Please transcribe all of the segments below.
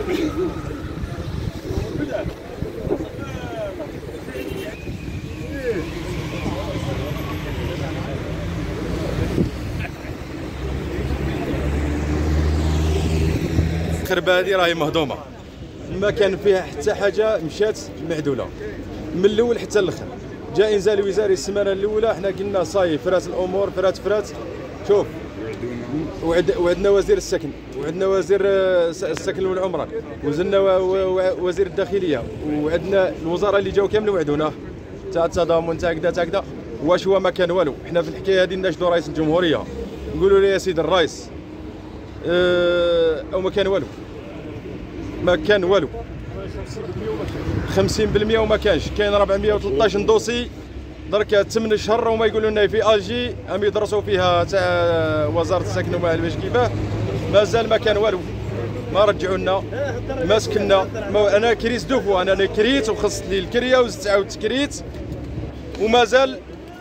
الخربه هذه راهي مهضومه، ما كان فيها حتى حاجه مشات معدوله من الاول حتى الاخر. جاء انزال وزاري السمانه الاولى، حنا قلنا صاي فرات الامور فرات. شوف وعندنا وزير السكن، وعندنا وزير السكن والعمران، وزلنا وزير الداخليه، وعندنا الوزراء اللي جاو كامل وعدونا تاع التضامن تاع كذا. واش هو ما كان والو. حنا في الحكايه هذه ناشدوا رئيس الجمهوريه نقولوا له يا سيدي الرئيس او ما كان والو، ما كان والو 50% وما كانش. كاين 413 دوسي درك 8 اشهر وما يقولوا لنا في الجي هم يدرسوا فيها تاع وزاره السكن وما باش كيفاه. مازال ما كان والو، ما رجعوا لنا، ما سكننا. انا كريت دوفو، انا كريت وخصت لي الكريه وزدت عاود كريت ومازال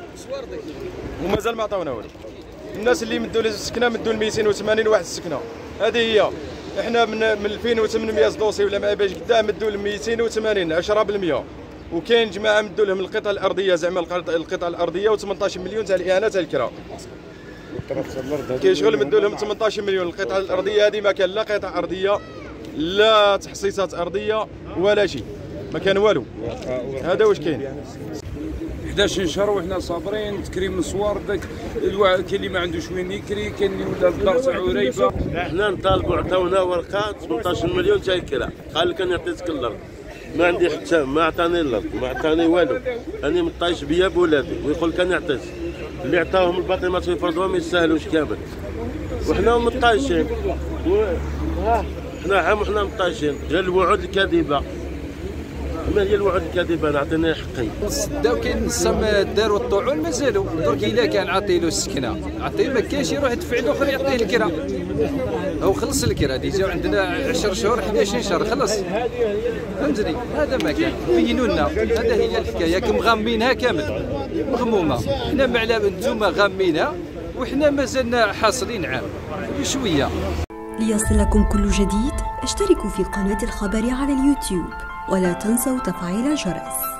ما عطاونا والو. الناس اللي مدوا للسكنه مدوا ل 280 واحد السكنه، هذه هي. احنا من 2800 دوسي ولا ما باش قدام مدوا ل 280 10%. وكاين جماعه مدوا لهم القطع الارضيه، زعما القطع الارضيه و18 مليون تاع الاعانه تاع الكراء. كاين شغل مدوا لهم 18 مليون. القطع الارضيه هذه ما كان لا قطع ارضيه لا تحصيصات ارضيه ولا شيء، ما كان والو. هذا واش كاين. 11 شهر وحنا صابرين. تكريم الصوار داك كاين اللي ما عندوش وين يكري، كاين اللي ولا الدار تاعو ريبه. احنا نطالبوا عطاونا ورقه 18 مليون تاع الكراء، قال لك انا عطيتك الارض، ما عندي حتى ما عطاني الارض، ما عطاني والو. انا مطايش بيا بولادي ويقول لك انا عطيت. اللي عطاوهم الباطيمات يفرضوها ما يستاهلوش كامل، وحنا مطايشين. حنا مطايشين غير الوعود الكاذبه. ما هي الوعود الكاذبه؟ نعطينا حقي. داو كاين نصام داروا الطعون مازالوا. درك الا كان عاطي له السكنه عاطي ما كاينش يروح يدفع له اخر يعطيه الكرا. هو خلص الكرا ديجا عندنا 10 شهور 11 شهر خلص. فهمتني؟ هذا ما كان بينوا لنا. هذا هي الحكايه مغمينها كامل مغمومه. حنا معنا انتم غامينها وحنا مازلنا حاصلين عام بشويه. ليصلكم كل جديد اشتركوا في قناة الخبر على اليوتيوب ولا تنسوا تفعيل الجرس.